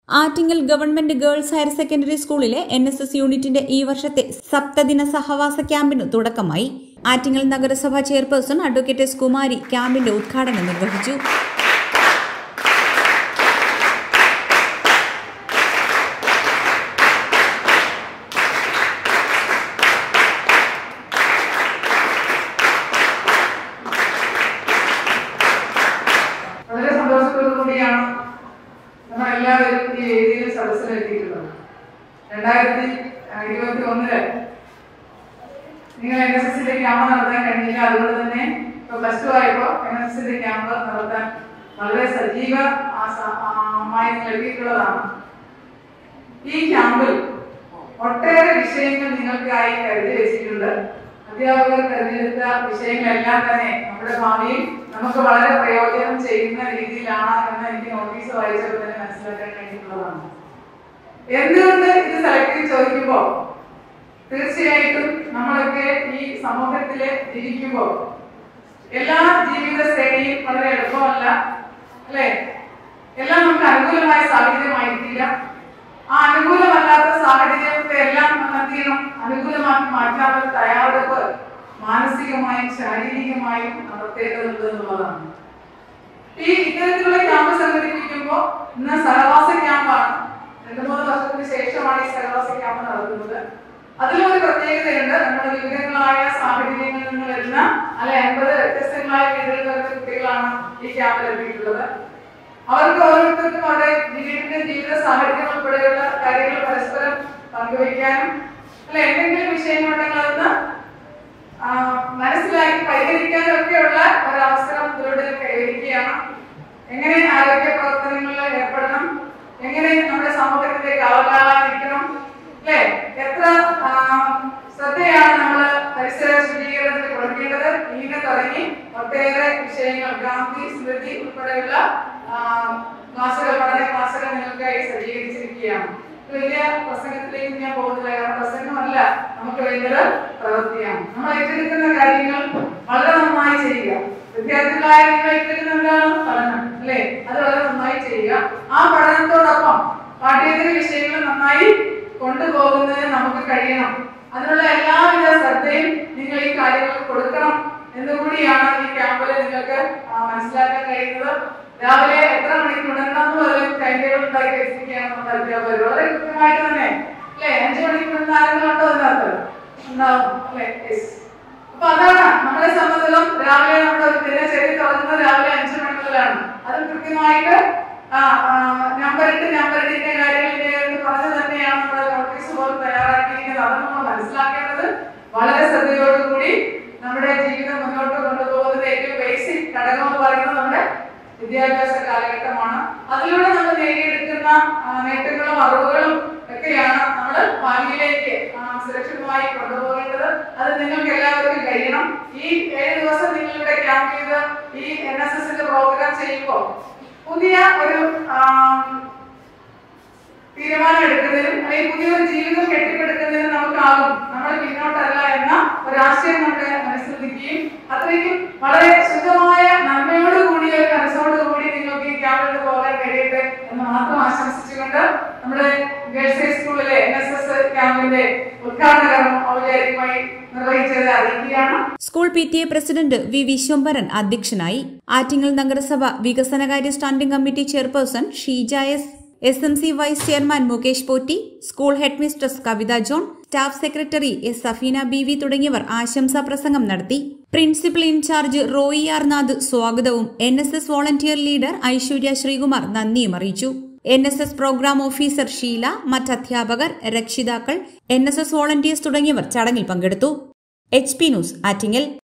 Attingal government girls higher secondary സ്കൂളിലെ NSS യൂണിറ്റിന്റെ ഈ വർഷത്തെ സപ്തദിന സഹവാസ ക്യാമ്പിന് തുടക്കമായി. ആറ്റിങ്ങൽ നഗരസഭാ ചെയർപേഴ്സൺ അഡ്വക്കേറ്റ് എസ് കുമാരി ക്യാമ്പിന്റെ ഉദ്ഘാടനം നിർവഹിച്ചു. വളരെ സന്തോഷത്തോടുകൂടിയാണ് നമ്മളെല്ലാവരും ഈ വേദിയിൽ സദസ്സിലെത്തിയിട്ടുള്ളത്. 2021 നിങ്ങൾ NSSന്റെ ക്യാമ്പ് നടത്താൻ കഴിഞ്ഞില്ല. അതുകൊണ്ട് തന്നെ ഇപ്പൊ +2 ആയപ്പോ NSSന്റെ ക്യാമ്പ് നടത്താൻ വളരെ സജീവമായി നിങ്ങൾ എത്തിയിട്ടുള്ളതാണ്. ഈ ക്യാമ്പിൽ ഒട്ടേറെ വിഷയങ്ങൾ നിങ്ങൾക്കായി കരുതി വെച്ചിട്ടുണ്ട്. അധ്യാപകർ തെരഞ്ഞെടുത്ത വിഷയങ്ങളെല്ലാം തന്നെ നമ്മുടെ ഭാവിയിൽ നമുക്ക് വളരെ പ്രയോജനം ചെയ്യുന്ന രീതിയിലാണ് എന്ന് എനിക്ക് നോട്ടീസ് വായിച്ചപ്പോൾ തന്നെ മനസ്സിലാക്കാൻ കഴിഞ്ഞിട്ടുള്ളതാണ്. എന്തുകൊണ്ട് ഇത് സെലക്ട് ചെയ്ത് ചോദിക്കുമ്പോൾ തീർച്ചയായിട്ടും നമ്മളൊക്കെ ഈ സമൂഹത്തില് ജീവിക്കുമ്പോൾ എല്ലാ ജീവിത ശ്രേണിയും വളരെ എളുപ്പമല്ല, അല്ലെ? എല്ലാം നമുക്ക് അനുകൂലമായ സാഹചര്യമായിരിക്കില്ല. ആ അനുകൂലമല്ലാത്ത സാഹചര്യത്തെ എല്ലാം എന്ത് ചെയ്യണം? അനുകൂലമാക്കി മാറ്റാനുള്ള തയ്യാറെടുപ്പ് മാനസികമായും ശാരീരികമായും നടത്തേണ്ടതുണ്ട് എന്നുള്ളതാണ്. ഈ ഇത്തരത്തിലുള്ള ക്യാമ്പ് സംഘടിപ്പിക്കുമ്പോൾ ഇന്ന് സഹവാസ ക്യാമ്പാണ്. 2-3 വർഷത്തിന് ശേഷമാണ് ഈ സഹവാസ ക്യാമ്പ് നടത്തുന്നത്. അതിലൊരു പ്രത്യേകതയുണ്ട്. നമ്മുടെ വിവിധങ്ങളായ സാഹചര്യങ്ങളിൽ നിന്ന് വരുന്ന 50 വ്യത്യസ്തങ്ങളായ വീടുകളിൽ വരുന്ന കുട്ടികളാണ് ഈ ക്യാമ്പിൽ എത്തിയിട്ടുള്ളത്. അവർക്ക് ഓരോരുത്തർക്കും അവരുടെ വീടിന്റെ ജീവിത സാഹചര്യം ഉൾപ്പെടെയുള്ള കാര്യങ്ങൾ പരസ്പരം പങ്കുവയ്ക്കാനും എന്തെങ്കിലും വിഷയങ്ങളുണ്ടെങ്കിൽ അതൊന്ന് മനസ്സിലാക്കി പരിഹരിക്കാനും ഒക്കെയുള്ള ഒരു അവസരം ഇതിലൂടെ കൈവരിക്കുകയാണ്. എങ്ങനെ ആരോഗ്യ പ്രവർത്തനങ്ങളിൽ ഏർപ്പെടണം, എങ്ങനെ നമ്മുടെ സമൂഹത്തിന്റെ കാവലായിരിക്കണം, അല്ലെ? എത്ര ശ്രദ്ധയാണ് നമ്മൾ പരിസര ശുചീകരണത്തിന് കൊടുക്കേണ്ടത്, ഇങ്ങനെ തുടങ്ങി ഒട്ടേറെ വിഷയങ്ങൾ ഗാന്ധി സ്മൃതി ഉൾപ്പെടെയുള്ള പഠന ക്ലാസുകൾ നിങ്ങൾക്കായി സജ്ജീകരിച്ചിരിക്കുകയാണ്. വലിയ പ്രസംഗത്തിലേക്ക് ഞാൻ പോകുന്നില്ല, കാരണം പ്രസംഗമല്ല നമുക്ക് വേണ്ടത് പ്രവൃത്തിയാണ്. നമ്മൾ ഏറ്റെടുക്കുന്ന കാര്യങ്ങൾ വളരെ നന്നായി ചെയ്യുക. വിദ്യാർത്ഥികളായ നിങ്ങൾ ഏറ്റെടുക്കുന്നതാണ് പഠനം, അല്ലെ? അത് വളരെ നന്നായി ചെയ്യുക. ആ പഠനത്തോടൊപ്പം പാഠ്യേതര വിഷയങ്ങൾ നന്നായി കൊണ്ടുപോകുന്നതിന് നമുക്ക് കഴിയണം. അതിനുള്ള എല്ലാവിധ ശ്രദ്ധയും നിങ്ങൾ ഈ കാര്യങ്ങൾക്ക് കൊടുക്കണം എന്നുകൂടിയാണ് ഈ ക്യാമ്പിൽ നിങ്ങൾക്ക് മനസ്സിലാക്കാൻ കഴിയുന്നത്. രാവിലെ എത്ര മണിക്ക് ഉണരണം എന്നുള്ളത് ടൈം ടേബിൾ ഉണ്ടാക്കി വെച്ചിരിക്കുകയാണ് നമ്മുടെ അധ്യാപകർ. വളരെ കൃത്യമായിട്ട് തന്നെ, അല്ലെ? 5 മണിക്ക് ആരെങ്കിലും ഉണ്ടോ അതിനകത്ത്? ഉണ്ടാവും, അല്ലെ? അപ്പൊ അതാണ് നമ്മളെ സംബന്ധിച്ചിടത്തോളം രാവിലെ നമ്മുടെ ഒരു ദിനചര്യ തുടങ്ങുന്നത് രാവിലെ 5 മണി മുതലാണ്. അത് കൃത്യമായിട്ട് നമ്പറിന്റെ കാര്യങ്ങൾ പറഞ്ഞു തന്നെയാണ് നമ്മുടെ നോട്ടീസ് പോലും തയ്യാറാക്കിയിരിക്കുന്നത്. അത് നമ്മൾ മനസ്സിലാക്കേണ്ടത് വളരെ ശ്രദ്ധയോടുകൂടി നമ്മുടെ ജീവിതം മുന്നോട്ട് കൊണ്ടുപോകുന്നതിന്റെ ഏറ്റവും ബേസിക് ഘടകം എന്ന് പറയുന്നത് നമ്മുടെ വിദ്യാഭ്യാസ കാലഘട്ടമാണ്. അതിലൂടെ നമ്മൾ നേടിയെടുക്കുന്ന നേട്ടങ്ങളും അറിവുകളും ഒക്കെയാണ് നമ്മൾ ഭാവിയിലേക്ക് സുരക്ഷിതമായി കൊണ്ടുപോകേണ്ടത്. അത് നിങ്ങൾക്ക് എല്ലാവർക്കും കഴിയണം. ഈ 7 ദിവസം നിങ്ങളിവിടെ ക്യാമ്പ് ചെയ്ത് ഈ NSSന്റെ പ്രോഗ്രാം ചെയ്യുമ്പോൾ പുതിയ ഒരു തീരുമാനം എടുക്കുന്നതിനും അല്ലെങ്കിൽ പുതിയൊരു ജീവിതം കെട്ടിപ്പടുക്കുന്നതിനും നമുക്കാകും. നമ്മൾ പിന്നോട്ടല്ല എന്ന ഒരാശയം നമ്മുടെ മനസ്സിലിരിക്കുകയും അത്രയ്ക്കും വളരെ ശുദ്ധമായ നന്മയോടുകൂടി ഒരു മനസ്സോടുകൂടി നിങ്ങൾക്ക് ഈ ക്യാമ്പിൽ പോകാൻ കഴിയട്ടെ എന്ന് മാത്രം ആശംസിച്ചുകൊണ്ട് നമ്മുടെ ഗേൾസ് ഹൈസ്കൂളിലെ NSS ക്യാമ്പിന്റെ ഉദ്ഘാടനം ഔപചാരികമായി നിർവഹിച്ചത് അറിയിക്കുകയാണ്. School PTA president V Vishwambharan അധ്യക്ഷനായി. ആറ്റിങ്ങൽ നഗരസഭ വികസനകാര്യ standing committee chairperson Sheeja S, SMC vice chairman Mukesh Potti, school head mistress Kavitha John, staff secretary S Safeena BV തുടങ്ങിയവർ ആശംസാ പ്രസംഗം നടത്തി. Principal incharge Roy R Nath സ്വാഗതവും NSS volunteer leader Aishwarya Sreekumar നന്ദിയും അറിയിച്ചു. NSS പ്രോഗ്രാം ഓഫീസർ ഷീല, മറ്റ് അധ്യാപകർ, രക്ഷിതാക്കൾ, NSS വോളണ്ടിയേഴ്സ് തുടങ്ങിയവർ ചടങ്ങിൽ പങ്കെടുത്തു. HP news Attingal.